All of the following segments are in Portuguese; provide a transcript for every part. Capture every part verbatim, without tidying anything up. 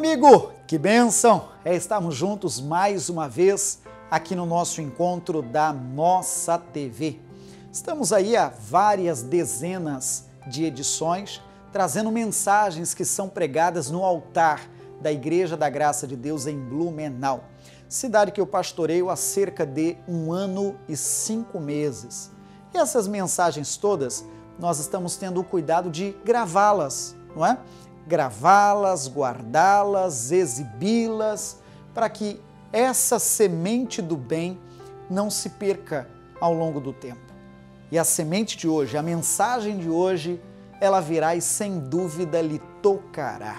amigo, que bênção é estarmos juntos mais uma vez aqui no nosso encontro da nossa T V. Estamos aí há várias dezenas de edições, trazendo mensagens que são pregadas no altar da Igreja da Graça de Deus em Blumenau, cidade que eu pastoreio há cerca de um ano e cinco meses. E essas mensagens todas, nós estamos tendo o cuidado de gravá-las, não é? Gravá-las, guardá-las, exibi-las, para que essa semente do bem não se perca ao longo do tempo. E a semente de hoje, a mensagem de hoje, ela virá e sem dúvida lhe tocará.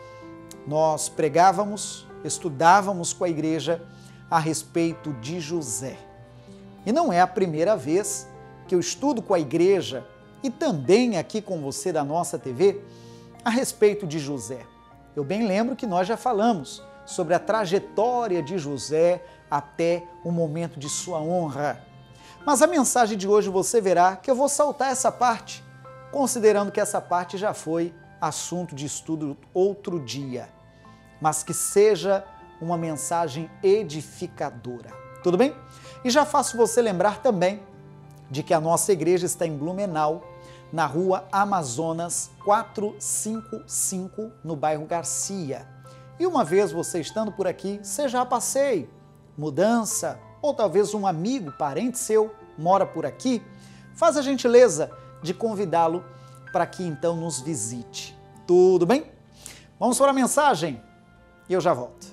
Nós pregávamos, estudávamos com a igreja a respeito de José. E não é a primeira vez que eu estudo com a igreja e também aqui com você da nossa T V a respeito de José. Eu bem lembro que nós já falamos sobre a trajetória de José até o momento de sua honra. Mas a mensagem de hoje você verá que eu vou saltar essa parte, considerando que essa parte já foi assunto de estudo outro dia, mas que seja uma mensagem edificadora. Tudo bem? E já faço você lembrar também de que a nossa igreja está em Blumenau, na rua Amazonas quatrocentos e cinquenta e cinco, no bairro Garcia. E uma vez você estando por aqui, seja a passeio, mudança, ou talvez um amigo, parente seu, mora por aqui, faz a gentileza de convidá-lo para que então nos visite. Tudo bem? Vamos para a mensagem e eu já volto.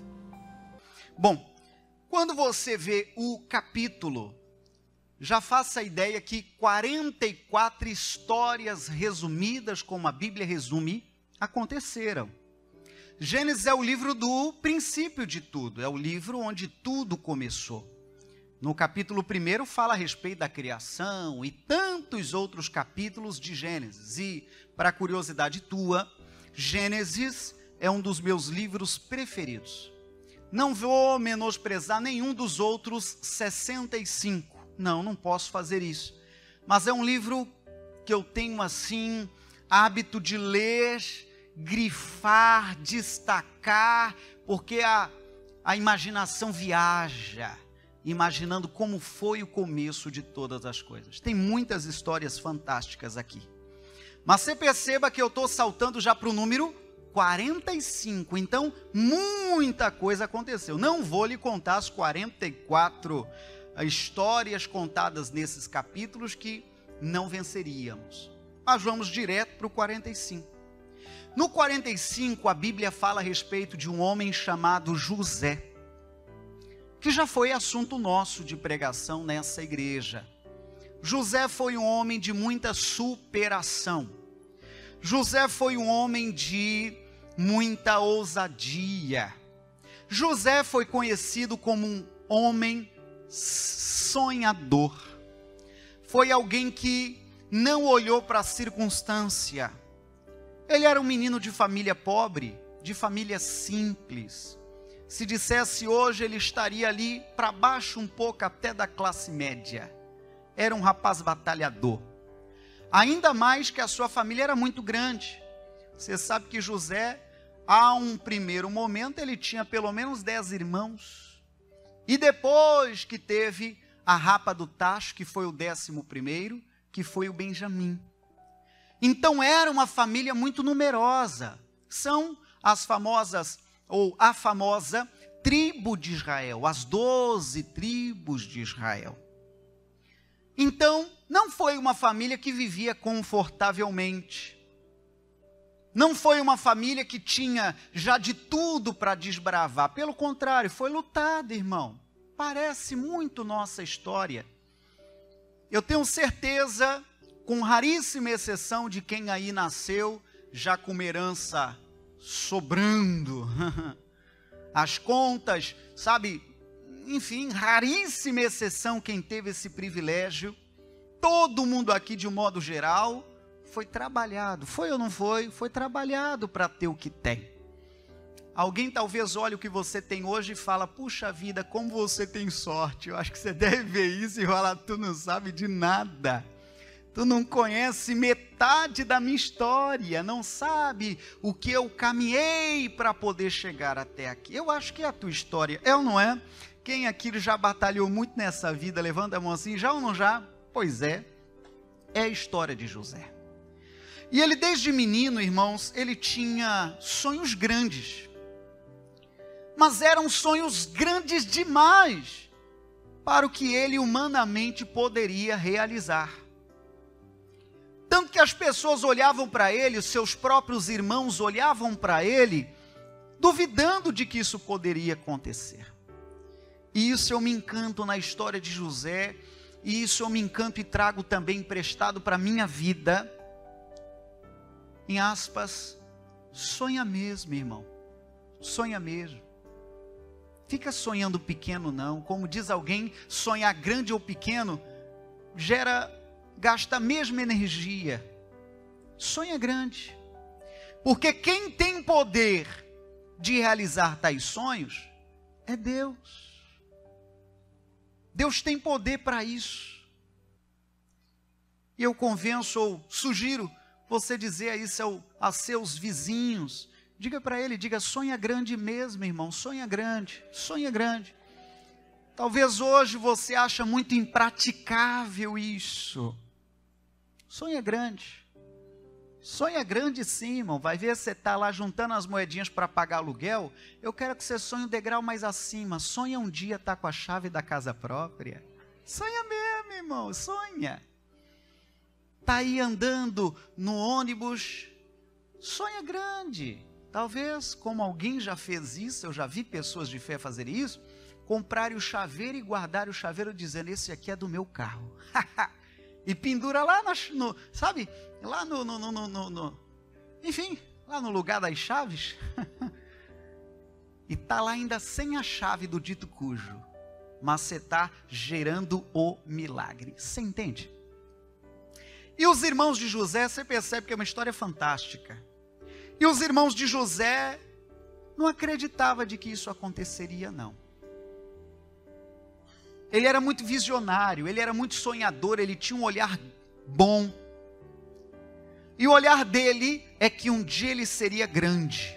Bom, quando você vê o capítulo, já faça a ideia que quarenta e quatro histórias resumidas, como a Bíblia resume, aconteceram. Gênesis é o livro do princípio de tudo, é o livro onde tudo começou. No capítulo primeiro fala a respeito da criação e tantos outros capítulos de Gênesis. E, para curiosidade tua, Gênesis é um dos meus livros preferidos. Não vou menosprezar nenhum dos outros sessenta e cinco. Não, não posso fazer isso. Mas é um livro que eu tenho, assim, hábito de ler, grifar, destacar, porque a, a imaginação viaja, imaginando como foi o começo de todas as coisas. Tem muitas histórias fantásticas aqui. Mas você perceba que eu estou saltando já para o número quarenta e cinco, então muita coisa aconteceu. Não vou lhe contar as quarenta e quatro histórias contadas nesses capítulos que não venceríamos. Mas vamos direto para o quarenta e cinco. No quarenta e cinco, a Bíblia fala a respeito de um homem chamado José, que já foi assunto nosso de pregação nessa igreja. José foi um homem de muita superação. José foi um homem de muita ousadia. José foi conhecido como um homem sonhador. Foi alguém que não olhou para a circunstância. Ele era um menino de família pobre, de família simples. Se dissesse hoje, ele estaria ali para baixo um pouco até da classe média. Era um rapaz batalhador. Ainda mais que a sua família era muito grande. Você sabe que José, a um primeiro momento, ele tinha pelo menos dez irmãos. E depois que teve a rapa do tacho, que foi o décimo primeiro, que foi o Benjamim. Então era uma família muito numerosa. São as famosas, ou a famosa tribo de Israel, as doze tribos de Israel. Então, não foi uma família que vivia confortavelmente. Não foi uma família que tinha já de tudo para desbravar. Pelo contrário, foi lutada, irmão. Parece muito nossa história. Eu tenho certeza, com raríssima exceção de quem aí nasceu, já com uma herança sobrando. As contas, sabe? Enfim, raríssima exceção quem teve esse privilégio. Todo mundo aqui, de um modo geral, foi trabalhado. Foi ou não foi? Foi trabalhado para ter o que tem. Alguém talvez olhe o que você tem hoje e fala, puxa vida, como você tem sorte. Eu acho que você deve ver isso e fala, tu não sabe de nada. Tu não conhece metade da minha história, não sabe o que eu caminhei para poder chegar até aqui. Eu acho que é a tua história, é ou não é? Quem aqui já batalhou muito nessa vida, levanta a mão assim, já ou não já? Pois é, é a história de José. E ele desde menino, irmãos, ele tinha sonhos grandes. Mas eram sonhos grandes demais para o que ele humanamente poderia realizar. Tanto que as pessoas olhavam para ele, os seus próprios irmãos olhavam para ele, duvidando de que isso poderia acontecer. E isso eu me encanto na história de José, e isso eu me encanto e trago também emprestado para a minha vida. Em aspas, sonha mesmo, irmão, sonha mesmo. Fica sonhando pequeno não, como diz alguém, sonhar grande ou pequeno, gera, gasta a mesma energia. Sonha grande, porque quem tem poder de realizar tais sonhos, é Deus. Deus tem poder para isso. E eu convenço ou sugiro você dizer isso ao, a seus vizinhos. Diga para ele, diga, sonha grande mesmo, irmão, sonha grande, sonha grande. Talvez hoje você acha muito impraticável isso. Sonha grande. Sonha grande sim, irmão. Vai ver, você está lá juntando as moedinhas para pagar aluguel. Eu quero que você sonhe um degrau mais acima. Sonha um dia estar com a chave da casa própria. Sonha mesmo, irmão, sonha. Está aí andando no ônibus. Sonha grande. Talvez, como alguém já fez isso, eu já vi pessoas de fé fazerem isso, comprarem o chaveiro e guardarem o chaveiro dizendo, esse aqui é do meu carro. E pendura lá, na, no, sabe, lá no, no, no, no, no, enfim, lá no lugar das chaves. E está lá ainda sem a chave do dito cujo, mas você está gerando o milagre. Você entende? E os irmãos de José, você percebe que é uma história fantástica. E os irmãos de José não acreditavam de que isso aconteceria, não. Ele era muito visionário, ele era muito sonhador, ele tinha um olhar bom. E o olhar dele é que um dia ele seria grande.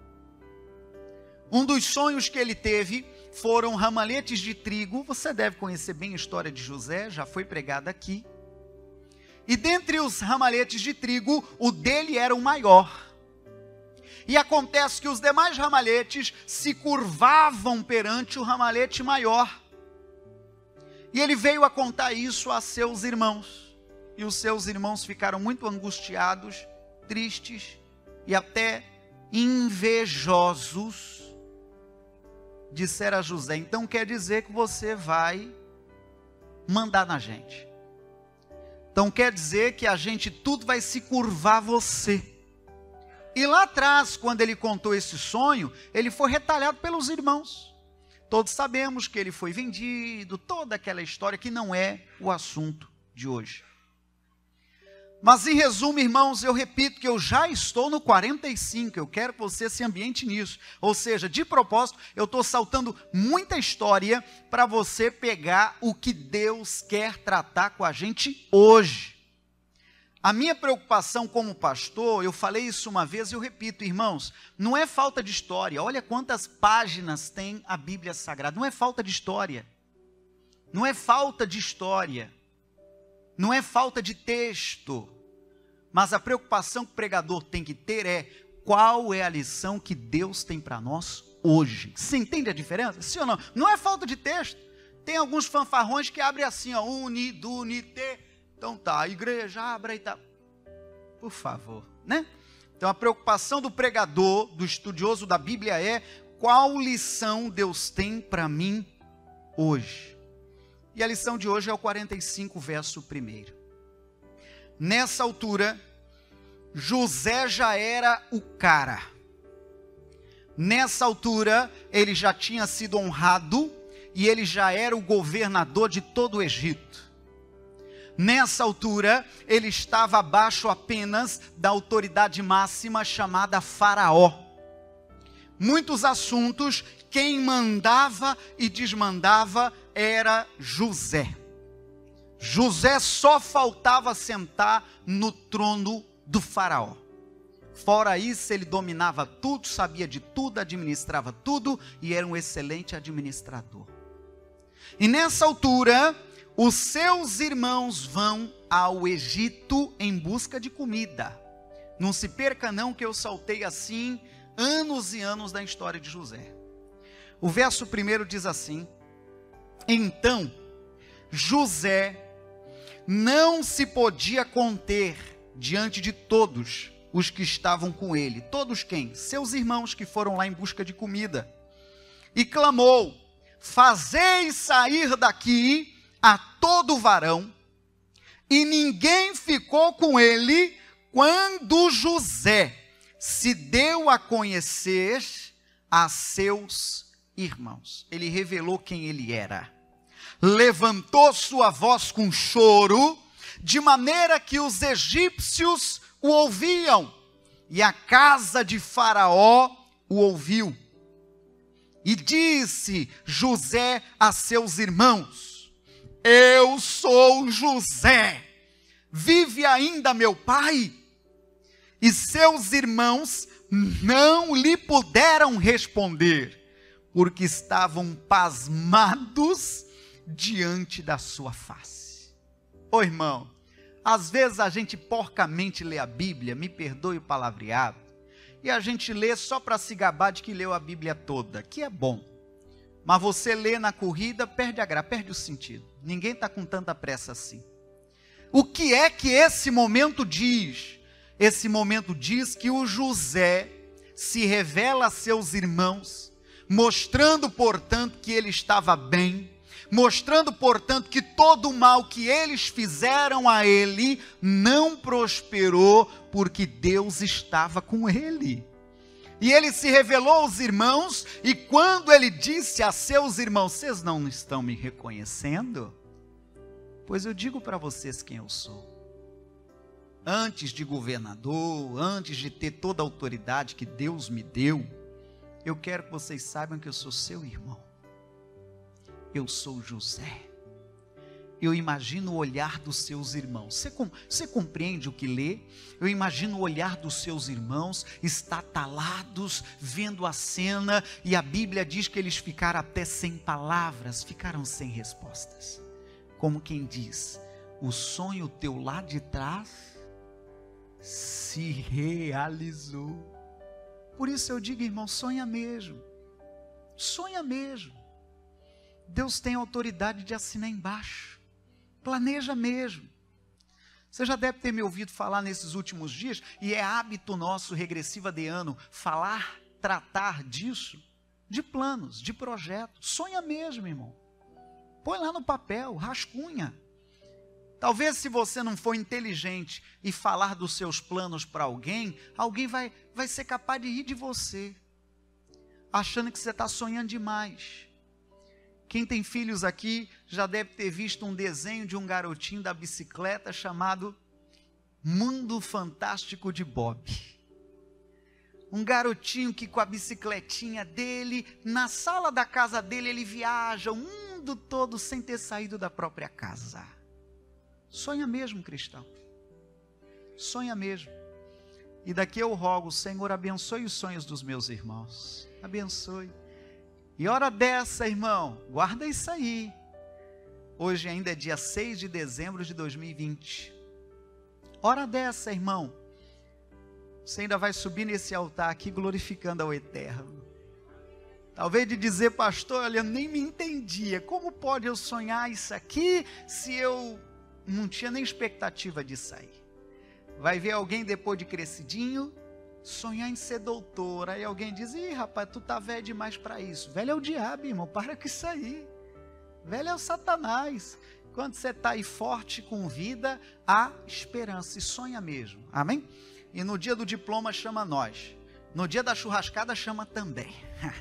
Um dos sonhos que ele teve foram ramaletes de trigo. Você deve conhecer bem a história de José, já foi pregada aqui. E dentre os ramaletes de trigo, o dele era o maior. E acontece que os demais ramaletes se curvavam perante o ramalete maior. E ele veio a contar isso a seus irmãos. E os seus irmãos ficaram muito angustiados, tristes e até invejosos. Disseram a José, então quer dizer que você vai mandar na gente. Então quer dizer que a gente tudo vai se curvar a você. E lá atrás, quando ele contou esse sonho, ele foi retalhado pelos irmãos. Todos sabemos que ele foi vendido, toda aquela história que não é o assunto de hoje. Mas em resumo, irmãos, eu repito que eu já estou no quarenta e cinco, eu quero que você se ambiente nisso. Ou seja, de propósito, eu estou saltando muita história para você pegar o que Deus quer tratar com a gente hoje. A minha preocupação como pastor, eu falei isso uma vez e eu repito, irmãos, não é falta de história. Olha quantas páginas tem a Bíblia Sagrada. Não é falta de história. Não é falta de história. Não é falta de texto. Mas a preocupação que o pregador tem que ter é qual é a lição que Deus tem para nós hoje. Você entende a diferença? Sim ou não? Não é falta de texto. Tem alguns fanfarrões que abrem assim, ó, unido, unite. Então tá, a igreja abre e tá. Por favor, né? Então a preocupação do pregador, do estudioso da Bíblia é qual lição Deus tem para mim hoje. E a lição de hoje é o quarenta e cinco, verso primeiro. Nessa altura, José já era o cara. Nessa altura, ele já tinha sido honrado e ele já era o governador de todo o Egito. Nessa altura, ele estava abaixo apenas da autoridade máxima chamada Faraó. Muitos assuntos, quem mandava e desmandava era José. José só faltava sentar no trono do faraó. Fora isso, ele dominava tudo, sabia de tudo, administrava tudo e era um excelente administrador. E nessa altura, os seus irmãos vão ao Egito em busca de comida. Não se perca não que eu saltei assim anos e anos da história de José. O verso primeiro diz assim: então José não se podia conter diante de todos os que estavam com ele. Todos quem? Seus irmãos que foram lá em busca de comida. E clamou: fazei sair daqui a todo varão. E ninguém ficou com ele quando José se deu a conhecer a seus irmãos. Ele revelou quem ele era. Levantou sua voz com choro, de maneira que os egípcios o ouviam, e a casa de Faraó o ouviu. E disse José a seus irmãos: eu sou José, vive ainda meu pai? E seus irmãos não lhe puderam responder, porque estavam pasmados diante da sua face. Ô irmão, às vezes a gente porcamente lê a Bíblia, me perdoe o palavreado, e a gente lê só para se gabar de que leu a Bíblia toda, que é bom. Mas você lê na corrida, perde a graça, perde o sentido. Ninguém está com tanta pressa assim. O que é que esse momento diz? Esse momento diz que o José se revela a seus irmãos, mostrando, portanto, que ele estava bem, mostrando, portanto, que todo o mal que eles fizeram a ele não prosperou, porque Deus estava com ele. E ele se revelou aos irmãos, e quando ele disse a seus irmãos: vocês não estão me reconhecendo? Pois eu digo para vocês quem eu sou. Antes de governador, antes de ter toda a autoridade que Deus me deu, eu quero que vocês saibam que eu sou seu irmão. Eu sou José. Eu imagino o olhar dos seus irmãos. Você, você compreende o que lê? Eu imagino o olhar dos seus irmãos, estatalados, vendo a cena, e a Bíblia diz que eles ficaram até sem palavras, ficaram sem respostas. Como quem diz: o sonho teu lá de trás se realizou. Por isso eu digo, irmão, sonha mesmo. Sonha mesmo. Deus tem autoridade de assinar embaixo. Planeja mesmo. Você já deve ter me ouvido falar nesses últimos dias, e é hábito nosso, regressiva de ano, falar, tratar disso, de planos, de projetos. Sonha mesmo, irmão. Põe lá no papel, rascunha. Talvez se você não for inteligente e falar dos seus planos para alguém, alguém vai, vai ser capaz de rir de você, achando que você está sonhando demais. Quem tem filhos aqui já deve ter visto um desenho de um garotinho da bicicleta chamado Mundo Fantástico de Bob. Um garotinho que com a bicicletinha dele, na sala da casa dele, ele viaja o mundo todo sem ter saído da própria casa. Sonha mesmo, cristão. Sonha mesmo. E daqui eu rogo: Senhor, abençoe os sonhos dos meus irmãos. Abençoe. E hora dessa, irmão, guarda isso aí. Hoje ainda é dia seis de dezembro de dois mil e vinte. Hora dessa, irmão, você ainda vai subir nesse altar aqui glorificando ao Eterno. Talvez de dizer: pastor, olha, eu nem me entendia. Como pode eu sonhar isso aqui se eu não tinha nem expectativa de sair? Vai ver alguém depois de crescidinho sonhar em ser doutor. Aí alguém diz: ih, rapaz, tu tá velho demais para isso. Velho é o diabo, irmão, para com isso aí. Velho é o Satanás. Quando você está aí forte com vida, há esperança, e sonha mesmo, amém? E no dia do diploma chama nós, no dia da churrascada chama também.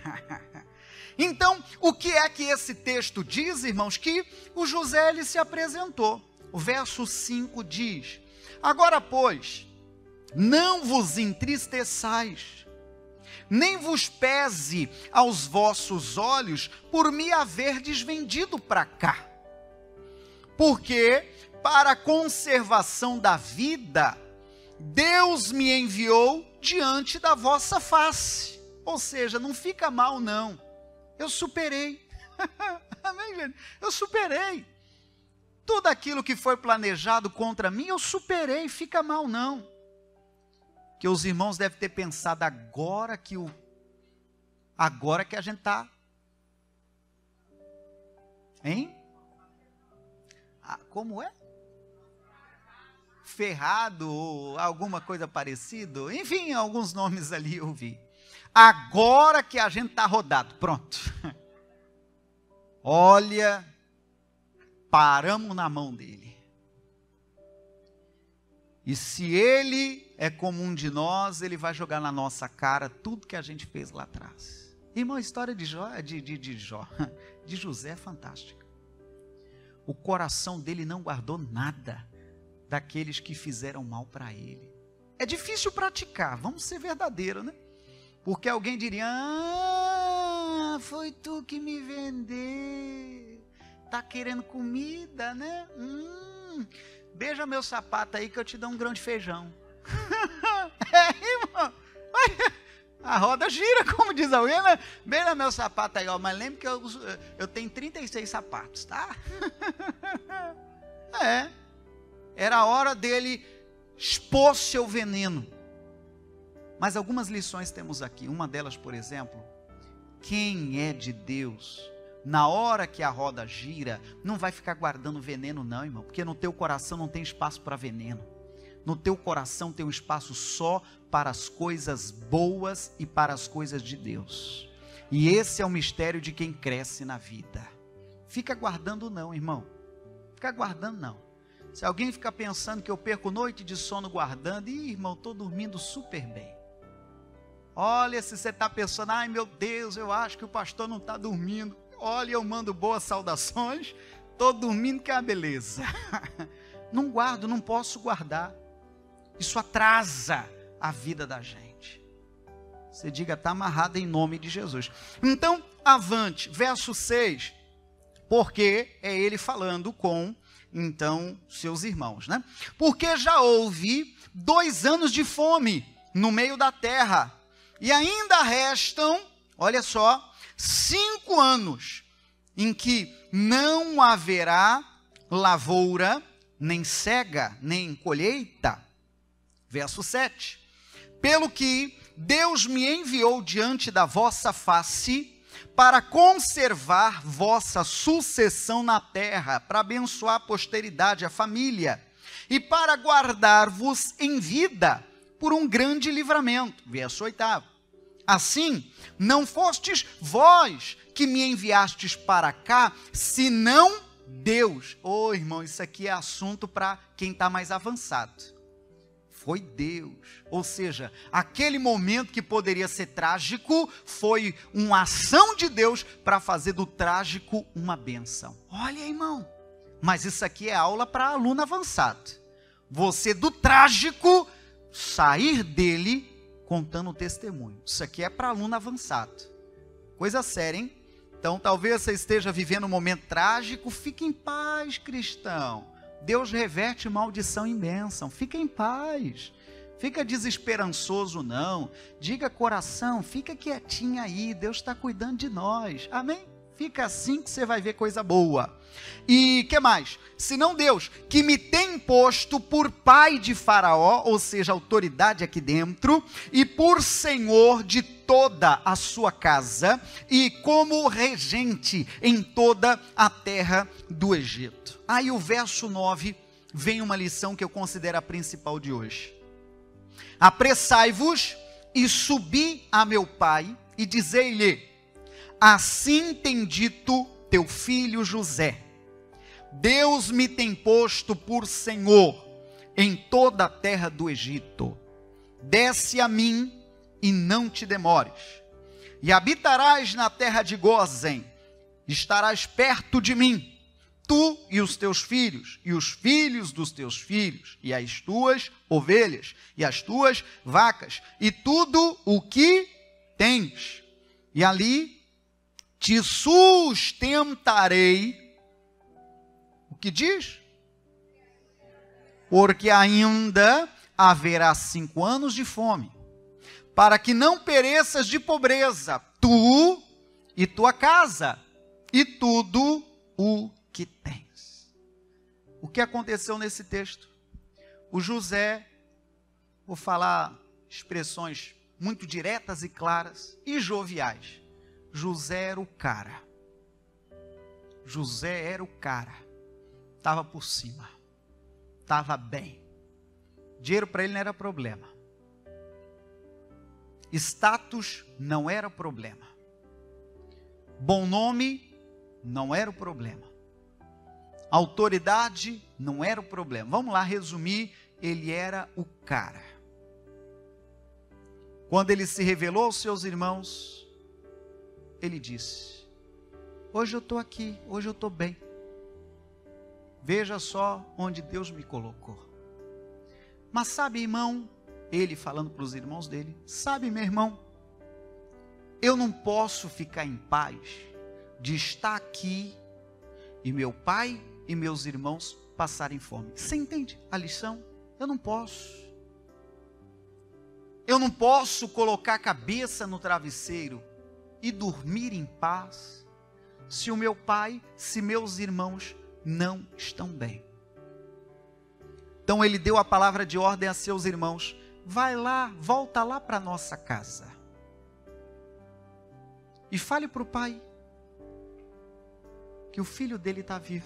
Então, o que é que esse texto diz, irmãos? Que o José, ele se apresentou. O verso cinco diz: agora, pois, não vos entristeçais, nem vos pese aos vossos olhos por me haverdes vendido para cá. porque para a conservação da vida, Deus me enviou diante da vossa face. Ou seja, não fica mal não, eu superei. Amém, gente? Eu superei. Tudo aquilo que foi planejado contra mim, eu superei, fica mal não. Que os irmãos devem ter pensado, agora que o agora que a gente está, hein? Ah, como é? Ferrado, ou alguma coisa parecida, enfim, alguns nomes ali eu vi. Agora que a gente está rodado, pronto. Olha, paramos na mão dele. E se ele é como um de nós, ele vai jogar na nossa cara tudo que a gente fez lá atrás. Irmão, a história de Jó, de, de, de Jó, de José é fantástica. O coração dele não guardou nada daqueles que fizeram mal para ele. É difícil praticar, vamos ser verdadeiros, né? Porque alguém diria, ah, foi tu que me vendeu, tá querendo comida, né? Hum, beija meu sapato aí que eu te dou um grão de feijão. É, irmão, a roda gira, como diz alguém, né? Beija meu sapato aí, ó, mas lembre que eu, eu tenho trinta e seis sapatos, tá? É, era a hora dele expor seu veneno. Mas algumas lições temos aqui. Uma delas, por exemplo, quem é de Deus, na hora que a roda gira, não vai ficar guardando veneno não, irmão, porque no teu coração não tem espaço para veneno. No teu coração tem um espaço só para as coisas boas e para as coisas de Deus. E esse é o mistério de quem cresce na vida. Fica guardando não, irmão. Fica guardando não. Se alguém ficar pensando que eu perco noite de sono guardando, ih, irmão, estou dormindo super bem. Olha, se você está pensando, ai meu Deus, eu acho que o pastor não está dormindo. Olha, eu mando boas saudações, estou dormindo que é uma beleza. Não guardo, não posso guardar. Isso atrasa a vida da gente. Você diga, está amarrado em nome de Jesus. Então, avante, verso seis, porque é ele falando com, então, seus irmãos, né? Porque já houve dois anos de fome no meio da terra, e ainda restam, olha só, cinco anos em que não haverá lavoura, nem cega, nem colheita. Verso sete. Pelo que Deus me enviou diante da vossa face para conservar vossa sucessão na terra, para abençoar a posteridade, a família, e para guardar-vos em vida por um grande livramento. Verso oitavo. Assim, não fostes vós que me enviastes para cá, senão Deus. Ô oh, irmão, isso aqui é assunto para quem está mais avançado. Foi Deus. Ou seja, aquele momento que poderia ser trágico, foi uma ação de Deus para fazer do trágico uma bênção. Olha, irmão, mas isso aqui é aula para aluno avançado. Você do trágico, sair dele contando o testemunho. Isso aqui é para aluno avançado. Coisa séria, hein? Então, talvez você esteja vivendo um momento trágico, fique em paz, cristão. Deus reverte maldição em bênção. Fica em paz. Fica desesperançoso, não. Diga, coração, fica quietinho aí. Deus está cuidando de nós. Amém? Fica assim que você vai ver coisa boa. E que mais? Senão Deus, que me tem posto por pai de Faraó, ou seja, autoridade aqui dentro, e por senhor de toda a sua casa, e como regente em toda a terra do Egito. Aí o verso nove vem uma lição que eu considero a principal de hoje. Apressai-vos e subi a meu pai e dizei-lhe, assim tem dito teu filho José, Deus me tem posto por senhor em toda a terra do Egito. Desce a mim e não te demores, e habitarás na terra de Gósen, estarás perto de mim, tu e os teus filhos, e os filhos dos teus filhos, e as tuas ovelhas, e as tuas vacas, e tudo o que tens, e ali te sustentarei. O que diz? Porque ainda haverá cinco anos de fome, para que não pereças de pobreza, tu e tua casa, e tudo o que tens. O que aconteceu nesse texto? O José, vou falar expressões muito diretas e claras e joviais. José era o cara. José era o cara. Estava por cima. Estava bem. Dinheiro para ele não era problema. Status não era problema. Bom nome não era o problema. Autoridade não era o problema. Vamos lá resumir, ele era o cara. Quando ele se revelou aos seus irmãos, ele disse: hoje eu estou aqui, hoje eu estou bem. Veja só onde Deus me colocou. Mas sabe, irmão, ele falando para os irmãos dele, sabe, meu irmão, eu não posso ficar em paz de estar aqui e meu pai e meus irmãos passarem fome. Você entende a lição? Eu não posso. Eu não posso colocar a cabeça no travesseiro e dormir em paz se o meu pai, se meus irmãos não estão bem. Então ele deu a palavra de ordem a seus irmãos: vai lá, volta lá para nossa casa e fale para o pai que o filho dele está vivo.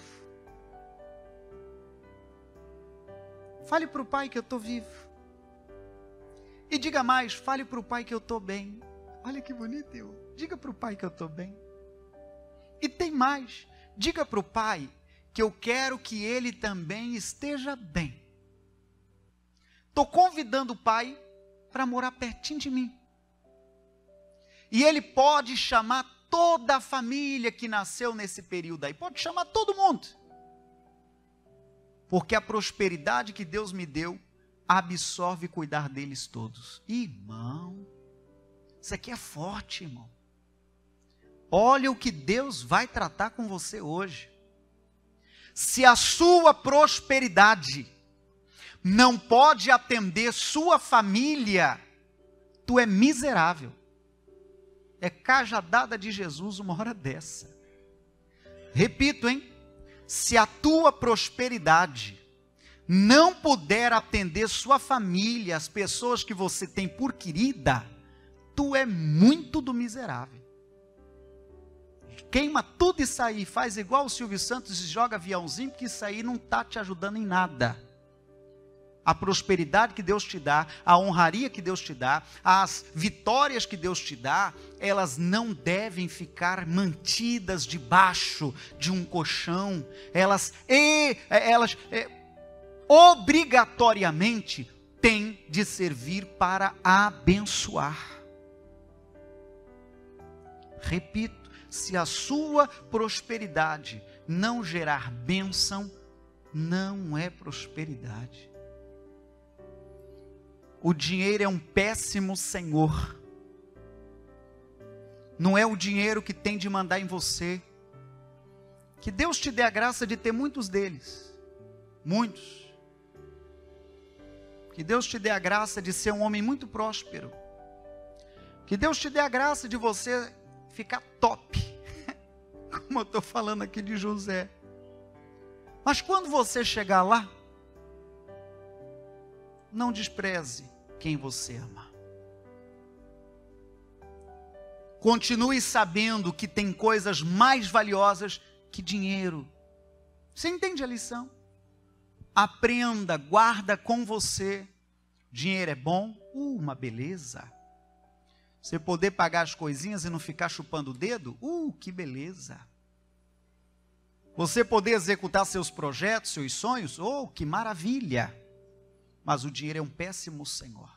Fale para o pai que eu estou vivo. E diga mais, fale para o pai que eu estou bem. Olha que bonito, eu. Diga para o pai que eu estou bem. E tem mais, diga para o pai que eu quero que ele também esteja bem. Estou convidando o pai para morar pertinho de mim. E ele pode chamar toda a família que nasceu nesse período aí. Pode chamar todo mundo. Porque a prosperidade que Deus me deu absorve cuidar deles todos. Irmão, isso aqui é forte, irmão. Olha o que Deus vai tratar com você hoje. Se a sua prosperidade não pode atender sua família, tu é miserável. É cajadada de Jesus uma hora dessa. Repito, hein? Se a tua prosperidade não puder atender sua família, as pessoas que você tem por querida, tu é muito do miserável. Queima tudo isso aí, faz igual o Silvio Santos e joga aviãozinho, porque isso aí não está te ajudando em nada. A prosperidade que Deus te dá, a honraria que Deus te dá, as vitórias que Deus te dá, elas não devem ficar mantidas debaixo de um colchão. Elas, e, elas e, obrigatoriamente têm de servir para abençoar. Repito, se a sua prosperidade não gerar bênção, não é prosperidade. O dinheiro é um péssimo senhor. Não é o dinheiro que tem de mandar em você. Que Deus te dê a graça de ter muitos deles. Muitos. Que Deus te dê a graça de ser um homem muito próspero. Que Deus te dê a graça de você ficar top. Como eu estou falando aqui de José. Mas quando você chegar lá, não despreze quem você ama. Continue sabendo que tem coisas mais valiosas que dinheiro. Você entende a lição? Aprenda, guarda com você. Dinheiro é bom? Uh, uma beleza. Você poder pagar as coisinhas e não ficar chupando o dedo? Uh, que beleza. Você poder executar seus projetos, seus sonhos? Oh, que maravilha. Mas o dinheiro é um péssimo senhor.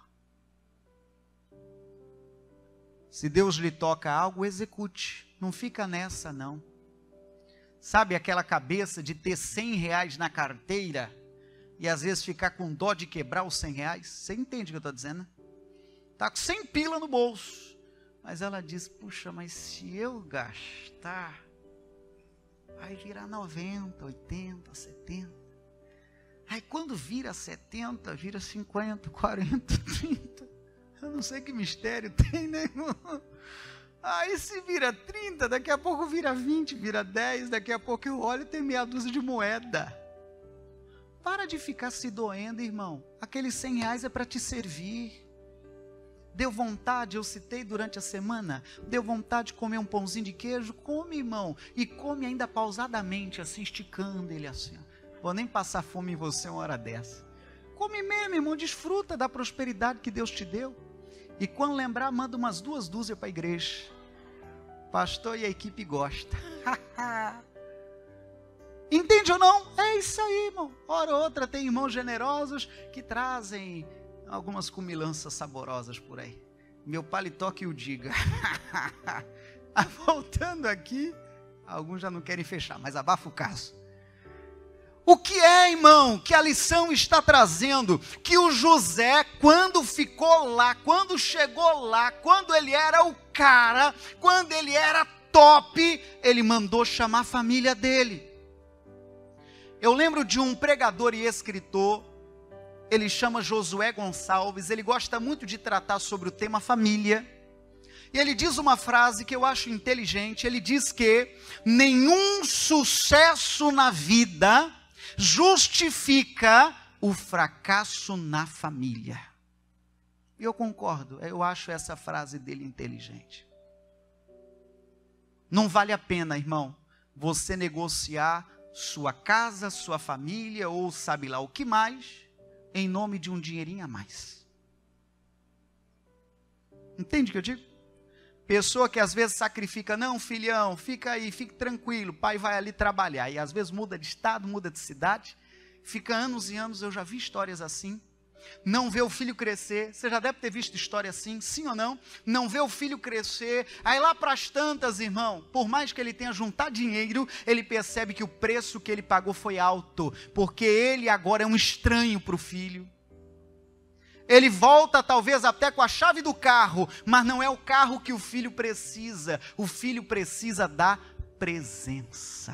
Se Deus lhe toca algo, execute. Não fica nessa, não. Sabe aquela cabeça de ter cem reais na carteira e às vezes ficar com dó de quebrar os cem reais? Você entende o que eu estou dizendo, né? Está com cem pila no bolso. Mas ela diz, puxa, mas se eu gastar, Aí vira noventa, oitenta, setenta. Aí quando vira setenta, vira cinquenta, quarenta, trinta. Eu não sei que mistério tem, né, irmão? Aí se vira trinta, daqui a pouco vira vinte, vira dez, daqui a pouco eu olho e tem meia dúzia de moeda. Para de ficar se doendo, irmão. Aqueles cem reais é para te servir. Deu vontade, eu citei durante a semana, deu vontade de comer um pãozinho de queijo? Come, irmão. E come ainda pausadamente, assim, esticando ele assim. Vou nem passar fome em você uma hora dessa. Come mesmo, irmão, desfruta da prosperidade que Deus te deu. E quando lembrar, manda umas duas dúzias para a igreja. Pastor e a equipe gosta. Entende ou não? É isso aí, irmão. Hora ou outra tem irmãos generosos que trazem algumas comilanças saborosas por aí. Meu paletó que o diga. Voltando aqui, alguns já não querem fechar, mas abafa o caso. O que é, irmão, que a lição está trazendo? Que o José, quando ficou lá, quando chegou lá, quando ele era o cara, quando ele era top, ele mandou chamar a família dele. Eu lembro de um pregador e escritor, ele chama Josué Gonçalves, ele gosta muito de tratar sobre o tema família, e ele diz uma frase que eu acho inteligente, ele diz que nenhum sucesso na vida justifica o fracasso na família. E eu concordo, eu acho essa frase dele inteligente. Não vale a pena, irmão, você negociar sua casa, sua família, ou sabe lá o que mais, em nome de um dinheirinho a mais. Entende o que eu digo? Pessoa que às vezes sacrifica, não, filhão, fica aí, fique tranquilo, pai vai ali trabalhar, e às vezes muda de estado, muda de cidade, fica anos e anos, eu já vi histórias assim, não vê o filho crescer, você já deve ter visto história assim, sim ou não? Não vê o filho crescer, aí lá para as tantas, irmão, por mais que ele tenha juntado dinheiro, ele percebe que o preço que ele pagou foi alto, porque ele agora é um estranho para o filho. Ele volta talvez até com a chave do carro, mas não é o carro que o filho precisa, o filho precisa da presença.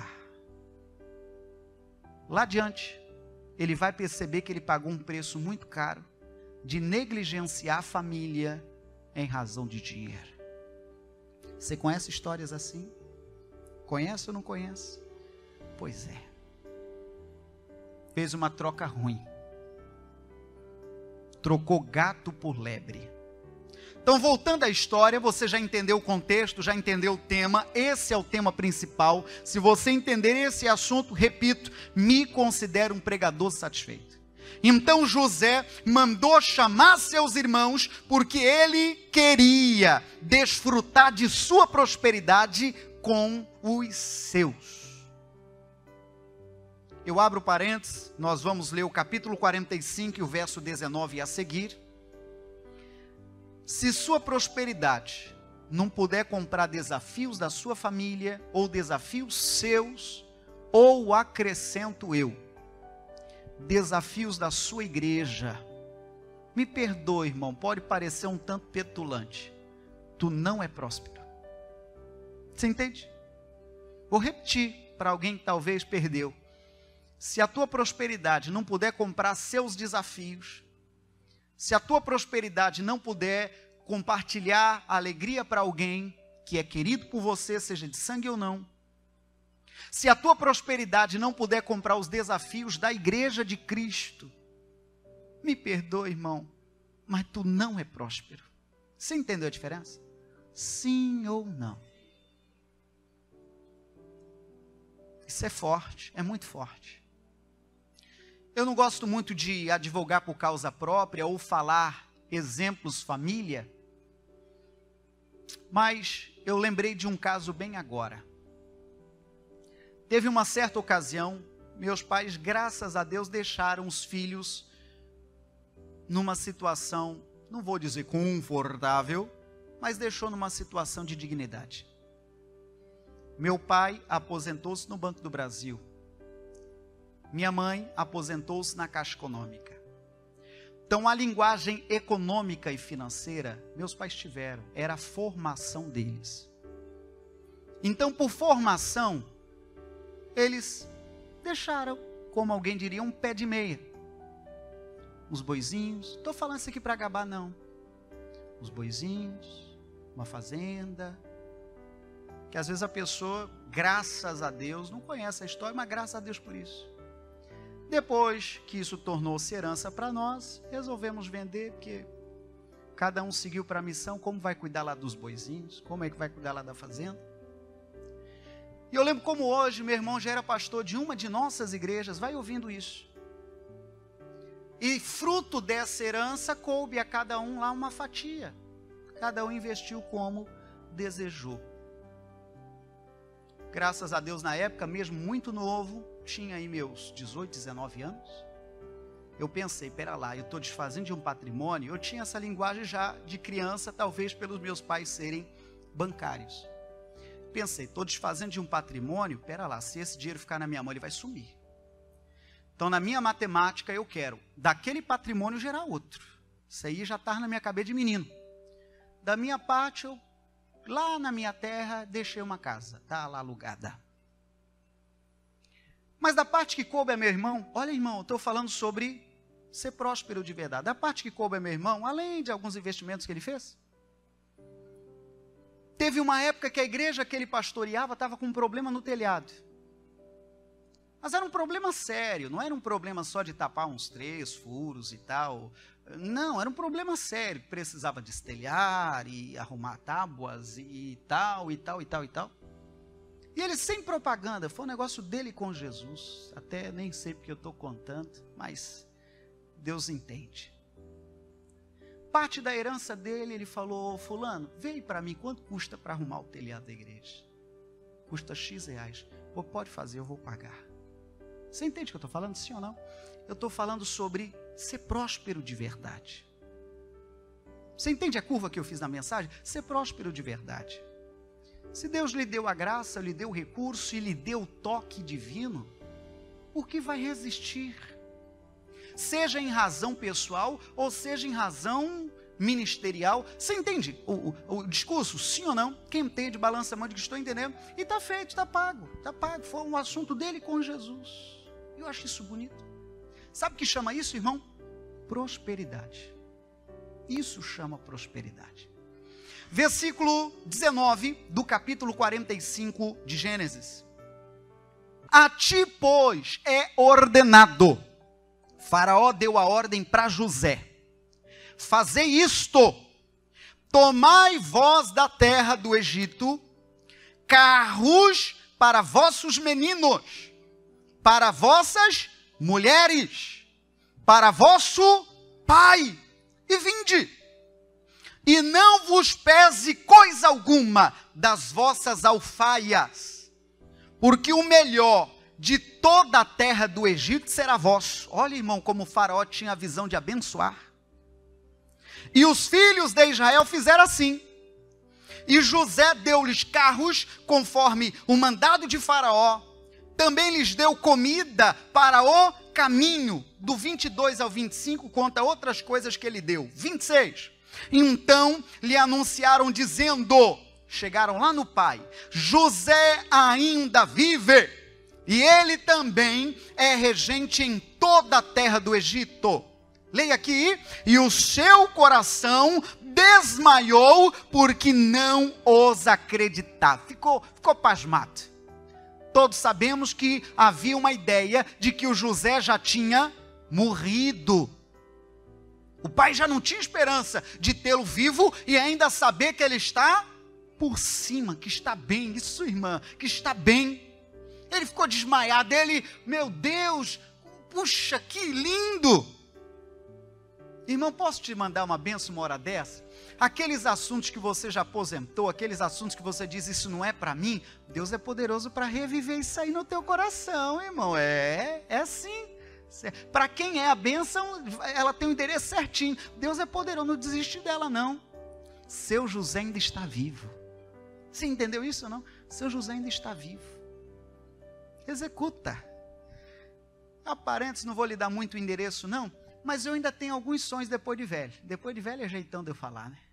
Lá adiante, ele vai perceber que ele pagou um preço muito caro de negligenciar a família em razão de dinheiro. Você conhece histórias assim? Conhece ou não conhece? Pois é. Fez uma troca ruim. Trocou gato por lebre. Então, voltando à história, você já entendeu o contexto, já entendeu o tema, esse é o tema principal. Se você entender esse assunto, repito, me considero um pregador satisfeito. Então José mandou chamar seus irmãos, porque ele queria desfrutar de sua prosperidade com os seus. Eu abro parênteses, nós vamos ler o capítulo quarenta e cinco e o verso dezenove a seguir. Se sua prosperidade não puder comprar desafios da sua família, ou desafios seus, ou acrescento eu, desafios da sua igreja, me perdoe, irmão, pode parecer um tanto petulante, tu não é próspero. Você entende? Vou repetir para alguém que talvez perdeu. Se a tua prosperidade não puder comprar seus desafios, se a tua prosperidade não puder compartilhar a alegria para alguém que é querido por você, seja de sangue ou não, se a tua prosperidade não puder comprar os desafios da igreja de Cristo, me perdoe, irmão, mas tu não é próspero. Você entendeu a diferença? Sim ou não? Isso é forte, é muito forte. Eu não gosto muito de advogar por causa própria ou falar exemplos família, mas eu lembrei de um caso bem agora. Teve uma certa ocasião, meus pais, graças a Deus, deixaram os filhos numa situação, não vou dizer confortável, mas deixou numa situação de dignidade. Meu pai aposentou-se no Banco do Brasil. Minha mãe aposentou-se na Caixa Econômica. Então, a linguagem econômica e financeira, meus pais tiveram, era a formação deles. Então, por formação, eles deixaram, como alguém diria, um pé de meia. Os boizinhos, estou falando isso aqui para gabar não. Os boizinhos, uma fazenda, que às vezes a pessoa, graças a Deus, não conhece a história, mas graças a Deus por isso. Depois que isso tornou-se herança para nós, resolvemos vender, porque cada um seguiu para a missão, como vai cuidar lá dos boizinhos, como é que vai cuidar lá da fazenda. E eu lembro como hoje, meu irmão já era pastor de uma de nossas igrejas, vai ouvindo isso. E fruto dessa herança, coube a cada um lá uma fatia. Cada um investiu como desejou. Graças a Deus, na época, mesmo muito novo, tinha aí meus dezoito, dezenove anos. Eu pensei, pera lá, eu estou desfazendo de um patrimônio. Eu tinha essa linguagem já de criança, talvez pelos meus pais serem bancários. Pensei, estou desfazendo de um patrimônio, pera lá, se esse dinheiro ficar na minha mão, ele vai sumir. Então, na minha matemática, eu quero daquele patrimônio gerar outro. Isso aí já está na minha cabeça de menino. Da minha parte, eu, lá na minha terra, deixei uma casa, está lá alugada. Mas da parte que coube a meu irmão, olha irmão, eu estou falando sobre ser próspero de verdade. Da parte que coube a meu irmão, além de alguns investimentos que ele fez, teve uma época que a igreja que ele pastoreava estava com um problema no telhado. Mas era um problema sério, não era um problema só de tapar uns três furos e tal. Não, era um problema sério, precisava destelhar e arrumar tábuas e tal, e tal, e tal, e tal. E ele sem propaganda, foi um negócio dele com Jesus. Até nem sei porque eu estou contando, mas Deus entende. Parte da herança dele, ele falou, fulano, veio para mim, quanto custa para arrumar o telhado da igreja? Custa X reais. Pô, pode fazer, eu vou pagar. Você entende o que eu estou falando, sim ou não? Eu estou falando sobre ser próspero de verdade. Você entende a curva que eu fiz na mensagem? Ser próspero de verdade. Se Deus lhe deu a graça, lhe deu o recurso e lhe deu o toque divino, por que vai resistir? Seja em razão pessoal ou seja em razão ministerial. Você entende o, o, o discurso, sim ou não? Quem entende, balança a mão de que estou entendendo. E está feito, está pago, está pago. Foi um assunto dele com Jesus. Eu acho isso bonito. Sabe o que chama isso, irmão? Prosperidade. Isso chama prosperidade. Versículo dezenove do capítulo quarenta e cinco de Gênesis. A ti, pois, é ordenado. Faraó deu a ordem para José. Fazei isto. Tomai vós da terra do Egito carros para vossos meninos, para vossas mulheres, para vosso pai, e vinde. E não vos pese coisa alguma das vossas alfaias, porque o melhor de toda a terra do Egito será vosso. Olha, irmão, como o faraó tinha a visão de abençoar. E os filhos de Israel fizeram assim. E José deu-lhes carros, conforme o mandado de faraó. Também lhes deu comida para o caminho. Do vinte e dois ao vinte e cinco, conta outras coisas que ele deu. vinte e seis. Então lhe anunciaram dizendo, chegaram lá no pai, José ainda vive, e ele também é regente em toda a terra do Egito. Leia aqui, e o seu coração desmaiou, porque não os acreditava. Ficou, ficou pasmado. Todos sabemos que havia uma ideia de que o José já tinha morrido. O pai já não tinha esperança de tê-lo vivo e ainda saber que ele está por cima, que está bem, isso irmã, que está bem. Ele ficou desmaiado, ele, meu Deus, puxa, que lindo. Irmão, posso te mandar uma bênção uma hora dessa? Aqueles assuntos que você já aposentou, aqueles assuntos que você diz, isso não é para mim, Deus é poderoso para reviver isso aí no teu coração, irmão, é, é assim. Para quem é a bênção, ela tem o endereço certinho. Deus é poderoso, não desiste dela não. Seu José ainda está vivo. Você entendeu isso ou não? Seu José ainda está vivo. Executa. A parentes, não vou lhe dar muito endereço não, mas eu ainda tenho alguns sonhos depois de velho. Depois de velho é jeitão de eu falar, né?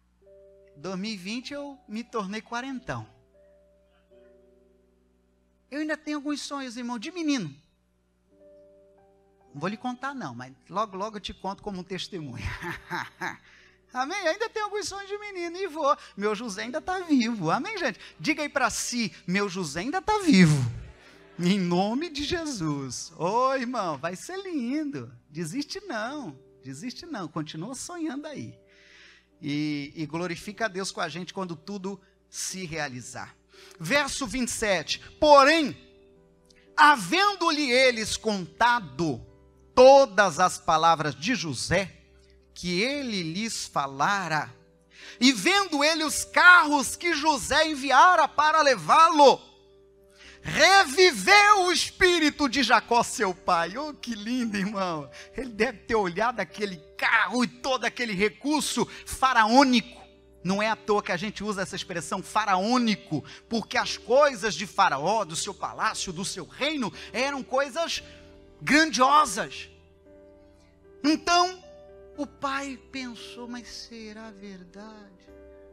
dois mil e vinte eu me tornei quarentão. Eu ainda tenho alguns sonhos, irmão, de menino. Não vou lhe contar não, mas logo, logo eu te conto como um testemunho. Amém? Ainda tenho alguns sonhos de menino e vou. Meu José ainda está vivo. Amém, gente? Diga aí para si, meu José ainda está vivo. Em nome de Jesus. Ô, irmão, vai ser lindo. Desiste não. Desiste não. Continua sonhando aí. E, e glorifica a Deus com a gente quando tudo se realizar. Verso vinte e sete. Porém, havendo-lhe eles contado todas as palavras de José, que ele lhes falara, e vendo ele os carros que José enviara para levá-lo, reviveu o espírito de Jacó, seu pai. Oh, que lindo, irmão. Ele deve ter olhado aquele carro e todo aquele recurso faraônico. Não é à toa que a gente usa essa expressão faraônico, porque as coisas de Faraó, do seu palácio, do seu reino, eram coisas grandiosas. Então, o pai pensou, mas será verdade?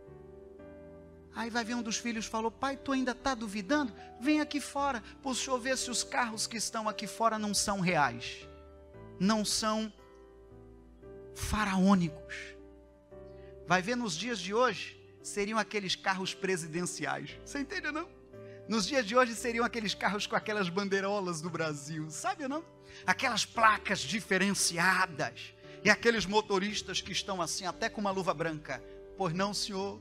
Aí vai ver um dos filhos e falou, pai, tu ainda está duvidando? Vem aqui fora, para o senhor ver se os carros que estão aqui fora não são reais. Não são faraônicos. Vai ver nos dias de hoje, seriam aqueles carros presidenciais. Você entende ou não? Nos dias de hoje seriam aqueles carros com aquelas bandeirolas do Brasil. Sabe ou não? Aquelas placas diferenciadas. E aqueles motoristas que estão assim, até com uma luva branca. Pois não, senhor?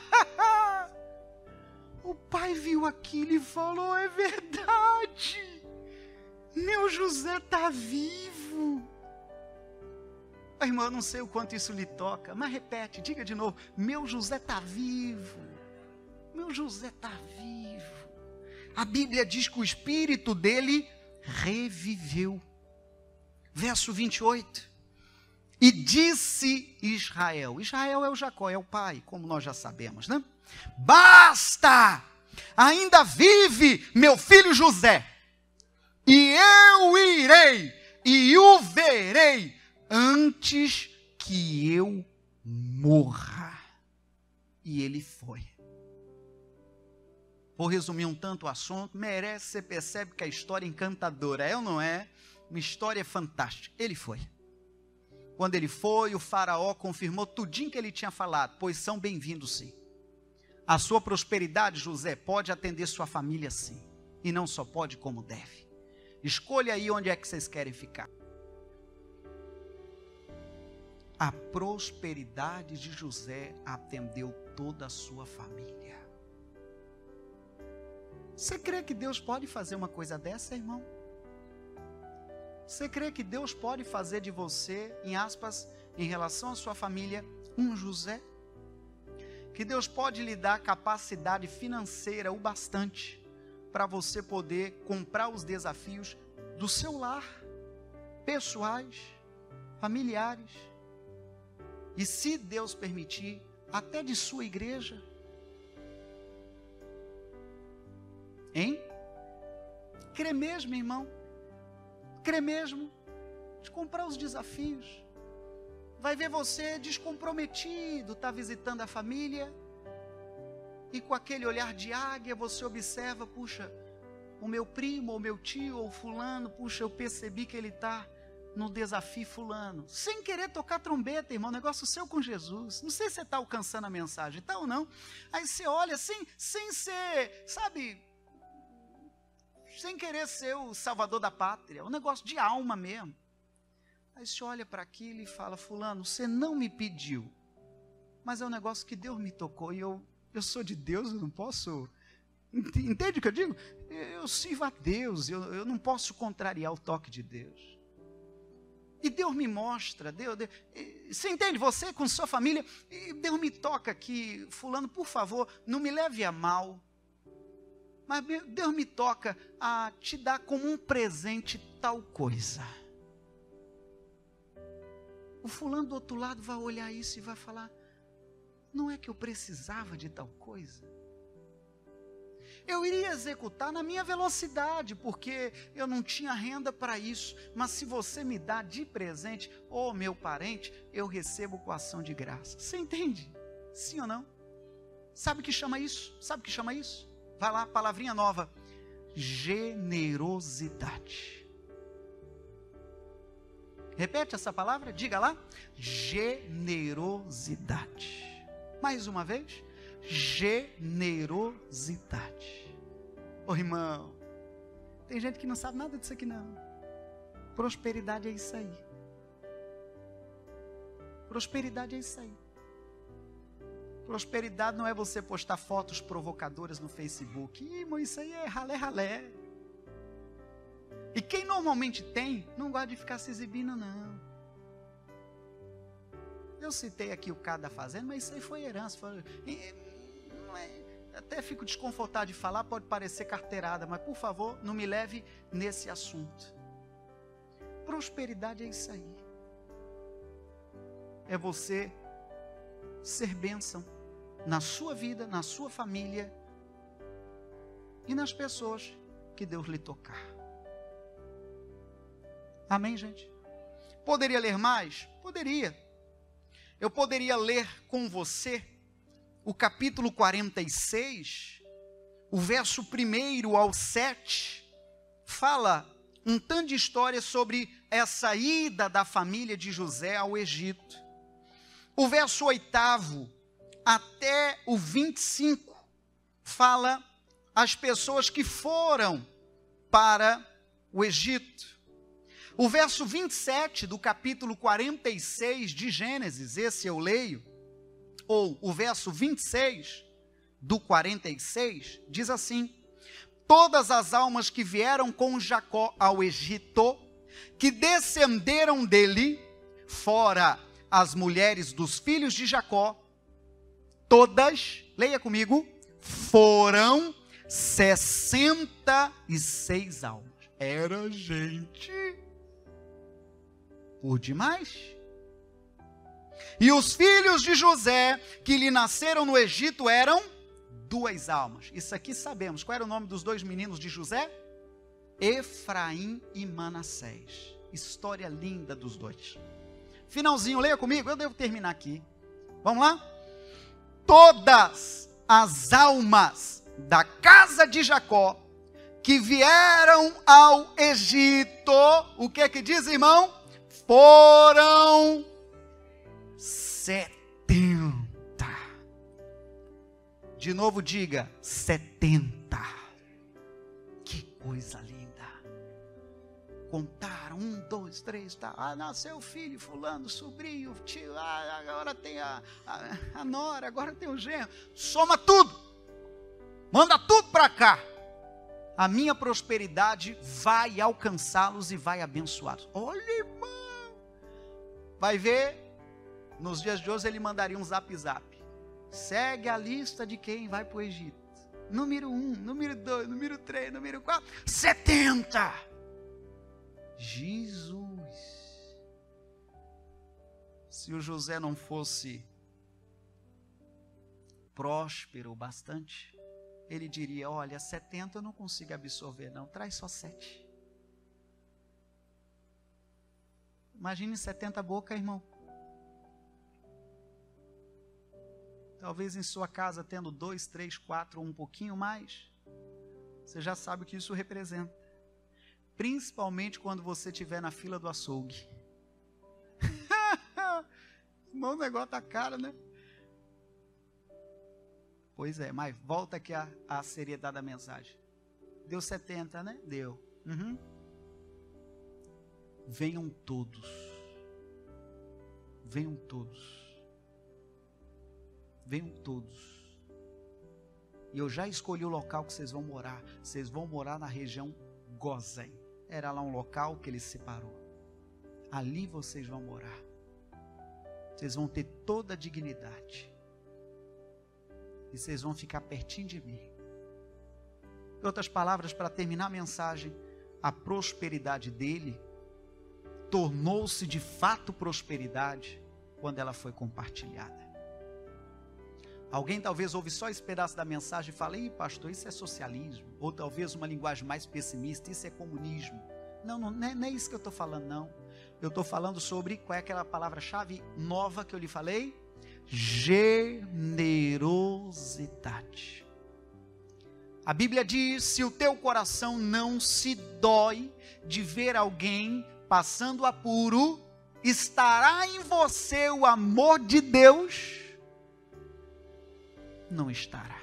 O pai viu aquilo e falou, é verdade. Meu José está vivo. Irmão, eu não sei o quanto isso lhe toca, mas repete, diga de novo, meu José está vivo, meu José está vivo. A Bíblia diz que o espírito dele reviveu. Verso vinte e oito, e disse Israel, Israel é o Jacó, é o pai, como nós já sabemos, né? Basta, ainda vive meu filho José, e eu irei, e o verei, antes que eu morra. E ele foi. Vou resumir um tanto o assunto, merece, você percebe que a história é encantadora, é ou não é? Uma história fantástica. Ele foi. Quando ele foi, o faraó confirmou tudinho que ele tinha falado, pois são bem-vindos sim. A sua prosperidade, José, pode atender sua família sim, e não só pode como deve. Escolha aí onde é que vocês querem ficar. A prosperidade de José atendeu toda a sua família. Você crê que Deus pode fazer uma coisa dessa, irmão? Você crê que Deus pode fazer de você, em aspas, em relação à sua família, um José? Que Deus pode lhe dar capacidade financeira o bastante para você poder comprar os desafios do seu lar, pessoais, familiares. E se Deus permitir, até de sua igreja. Hein? Crê mesmo, irmão? Crê mesmo? De comprar os desafios. Vai ver você descomprometido, está visitando a família. E com aquele olhar de águia, você observa, puxa, o meu primo, ou meu tio, ou fulano, puxa, eu percebi que ele está no desafio fulano, sem querer tocar trombeta, irmão, negócio seu com Jesus, não sei se você está alcançando a mensagem, tá ou não, aí você olha, sem, sem ser, sabe, sem querer ser o salvador da pátria, um negócio de alma mesmo, aí você olha para aquilo e fala, fulano, você não me pediu, mas é um negócio que Deus me tocou, e eu, eu sou de Deus, eu não posso, entende o que eu digo? Eu sirvo a Deus, eu, eu não posso contrariar o toque de Deus. E Deus me mostra, Deus, Deus, você entende, você com sua família, e Deus me toca aqui, fulano, por favor, não me leve a mal, mas Deus me toca a te dar como um presente tal coisa. O fulano do outro lado vai olhar isso e vai falar, não é que eu precisava de tal coisa? Eu iria executar na minha velocidade, porque eu não tinha renda para isso. Mas se você me dá de presente, ô meu parente, eu recebo com ação de graça. Você entende? Sim ou não? Sabe o que chama isso? Sabe o que chama isso? Vai lá, palavrinha nova. generosidade. Repete essa palavra, diga lá. Generosidade. Mais uma vez. Generosidade. Ô irmão, tem gente que não sabe nada disso aqui não. Prosperidade é isso aí. Prosperidade é isso aí. Prosperidade não é você postar fotos provocadoras no Facebook. Ih, irmão, isso aí é ralé, ralé. E quem normalmente tem, não gosta de ficar se exibindo, não. Eu citei aqui o cara da fazenda, mas isso aí foi herança. Foi, não é, até fico desconfortável de falar, pode parecer carteirada, mas por favor, não me leve nesse assunto. Prosperidade é isso aí. É você ser bênção na sua vida, na sua família e nas pessoas que Deus lhe tocar. Amém, gente? Poderia ler mais? Poderia. Eu poderia ler com você o capítulo quarenta e seis, o verso primeiro ao sete, fala um tanto de história sobre essa ida da família de José ao Egito. O verso oitavo até o vinte e cinco fala as pessoas que foram para o Egito. O verso vinte e sete do capítulo quarenta e seis de Gênesis, esse eu leio, ou o verso vinte e seis do quarenta e seis, diz assim: todas as almas que vieram com Jacó ao Egito, que descenderam dele, fora as mulheres dos filhos de Jacó, todas, leia comigo, foram sessenta e seis almas. Era gente por demais. E os filhos de José, que lhe nasceram no Egito, eram duas almas. Isso aqui sabemos. Qual era o nome dos dois meninos de José? Efraim e Manassés. História linda dos dois. Finalzinho, leia comigo, eu devo terminar aqui. Vamos lá? Todas as almas da casa de Jacó que vieram ao Egito, o que é que diz, irmão? Foram setenta. De novo diga, setenta. Que coisa linda. Contaram, um, dois, três, tá. Ah, nasceu o filho, fulano, sobrinho, tio, ah, agora tem a, a, a nora, agora tem o genro. Soma tudo. Manda tudo para cá. A minha prosperidade vai alcançá-los e vai abençoá-los. Olha, irmão. Vai ver, nos dias de hoje ele mandaria um zap zap. Segue a lista de quem vai para o Egito. Número um, número dois, número três, número quatro, setenta. Jesus. Se o José não fosse próspero bastante, ele diria, olha, setenta eu não consigo absorver não, traz só sete. Imagine setenta bocas, irmão. Talvez em sua casa tendo dois, três, quatro ou um pouquinho mais. Você já sabe o que isso representa. Principalmente quando você estiver na fila do açougue. Irmão, o negócio tá caro, né? Pois é, mas volta aqui a, a seriedade da mensagem. Deu setenta, né? Deu. Uhum. Venham todos. Venham todos. Venham todos. E eu já escolhi o local que vocês vão morar. Vocês vão morar na região Gósen. Era lá um local que ele separou. Ali vocês vão morar. Vocês vão ter toda a dignidade. E vocês vão ficar pertinho de mim. Em outras palavras, para terminar a mensagem, a prosperidade dele tornou-se de fato prosperidade quando ela foi compartilhada. Alguém talvez ouve só esse pedaço da mensagem e fala, ih, pastor, isso é socialismo. Ou talvez uma linguagem mais pessimista, isso é comunismo. Não, não, não é, não é isso que eu estou falando, não. Eu estou falando sobre, qual é aquela palavra-chave nova que eu lhe falei? Generosidade. A Bíblia diz: se o teu coração não se dói de ver alguém passando apuro, estará em você o amor de Deus? Não estará.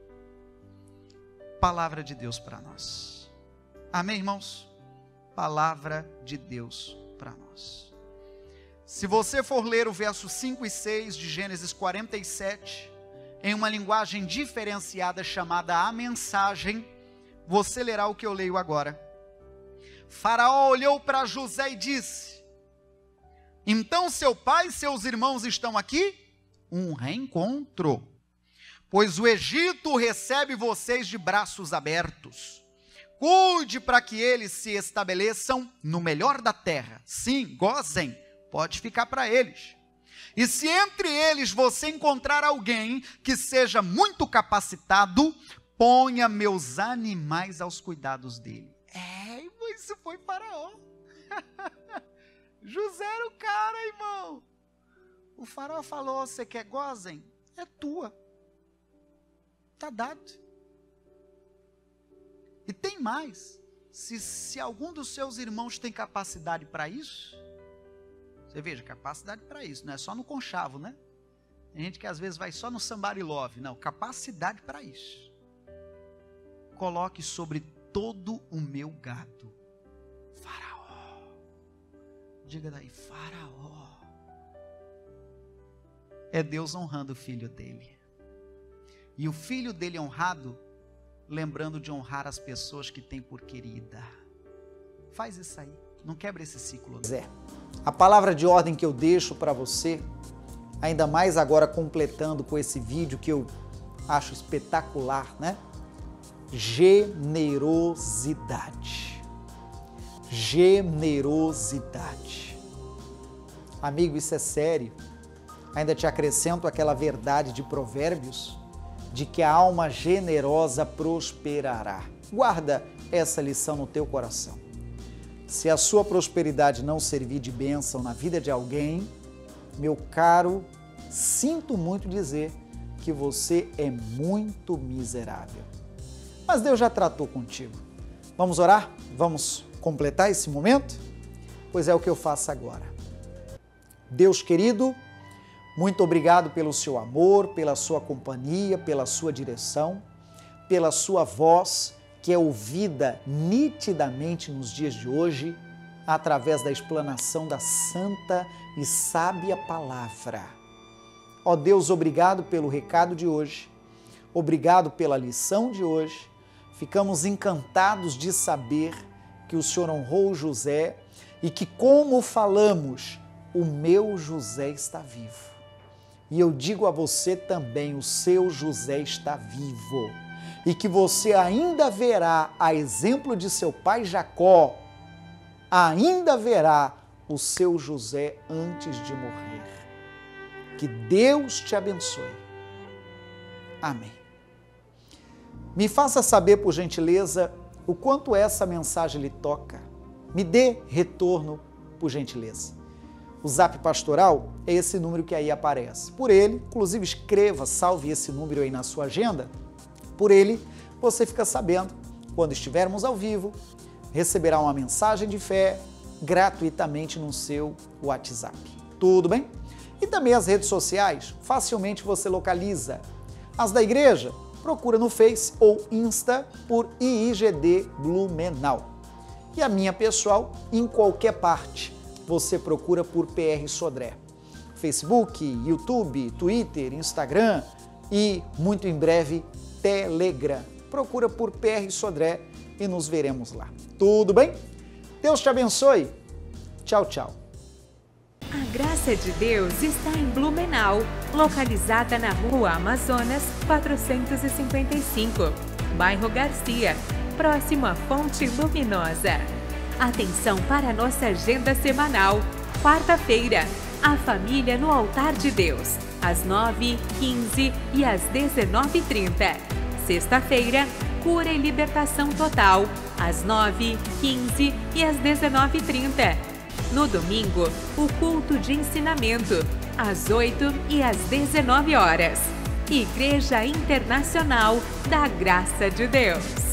Palavra de Deus para nós. Amém, irmãos? Palavra de Deus para nós. Se você for ler o verso cinco e seis de Gênesis quarenta e sete, em uma linguagem diferenciada chamada a mensagem, você lerá o que eu leio agora. Faraó olhou para José e disse: então seu pai e seus irmãos estão aqui? Um reencontro. Pois o Egito recebe vocês de braços abertos. Cuide para que eles se estabeleçam no melhor da terra. Sim, gozem, pode ficar para eles. E se entre eles você encontrar alguém que seja muito capacitado, ponha meus animais aos cuidados dele. É, isso foi Faraó. José era o cara, irmão. O Faraó falou: você quer gozem? É tua. Está dado. E tem mais. Se, se algum dos seus irmãos tem capacidade para isso, você veja, capacidade para isso, não é só no conchavo, né? Tem gente que às vezes vai só no somebody love. Não, capacidade para isso. Coloque sobre todo o meu gado. Faraó. Diga daí, Faraó. É Deus honrando o filho dele. E o filho dele é honrado, lembrando de honrar as pessoas que tem por querida. Faz isso aí, não quebra esse ciclo. Zé, a palavra de ordem que eu deixo para você, ainda mais agora completando com esse vídeo que eu acho espetacular, né? Generosidade. Generosidade. Amigo, isso é sério. Ainda te acrescento aquela verdade de Provérbios, de que a alma generosa prosperará. Guarda essa lição no teu coração. Se a sua prosperidade não servir de bênção na vida de alguém, meu caro, sinto muito dizer que você é muito miserável. Mas Deus já tratou contigo. Vamos orar? Vamos completar esse momento? Pois é o que eu faço agora. Deus querido, muito obrigado pelo seu amor, pela sua companhia, pela sua direção, pela sua voz que é ouvida nitidamente nos dias de hoje, através da explanação da santa e sábia palavra. Ó Deus, obrigado pelo recado de hoje, obrigado pela lição de hoje. Ficamos encantados de saber que o Senhor honrou José e que, como falamos, o meu José está vivo. E eu digo a você também, o seu José está vivo. E que você ainda verá, a exemplo de seu pai Jacó, ainda verá o seu José antes de morrer. Que Deus te abençoe. Amém. Me faça saber, por gentileza, o quanto essa mensagem lhe toca. Me dê retorno, por gentileza. O Zap Pastoral é esse número que aí aparece. Por ele, inclusive escreva, salve esse número aí na sua agenda. Por ele, você fica sabendo, quando estivermos ao vivo, receberá uma mensagem de fé gratuitamente no seu WhatsApp. Tudo bem? E também as redes sociais, facilmente você localiza. As da igreja, procura no Face ou Insta por I I G D Blumenau. E a minha pessoal, em qualquer parte, você procura por P R Sodré. Facebook, YouTube, Twitter, Instagram e, muito em breve, Telegram. Procura por P R Sodré e nos veremos lá. Tudo bem? Deus te abençoe. Tchau, tchau. A graça de Deus está em Blumenau, localizada na Rua Amazonas, quatrocentos e cinquenta e cinco, bairro Garcia, próximo à Fonte Luminosa. Atenção para a nossa agenda semanal. Quarta-feira, a família no altar de Deus, às nove, quinze e às dezenove e trinta. Sexta-feira, cura e libertação total, às nove, quinze e às dezenove e trinta. No domingo, o culto de ensinamento, às oito e às dezenove horas. Igreja Internacional da Graça de Deus.